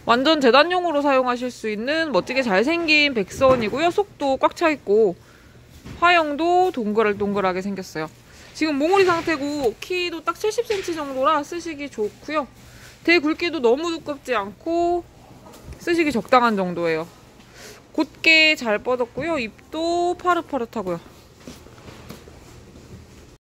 완전 재단용으로 사용하실 수 있는 멋지게 잘생긴 백선이고요. 속도 꽉 차있고 화형도 동글동글하게 생겼어요. 지금 몽우리 상태고 키도 딱 70cm 정도라 쓰시기 좋고요. 대굵기도 너무 두껍지 않고 쓰시기 적당한 정도예요. 곧게 잘 뻗었고요. 입도 파릇파릇하고요.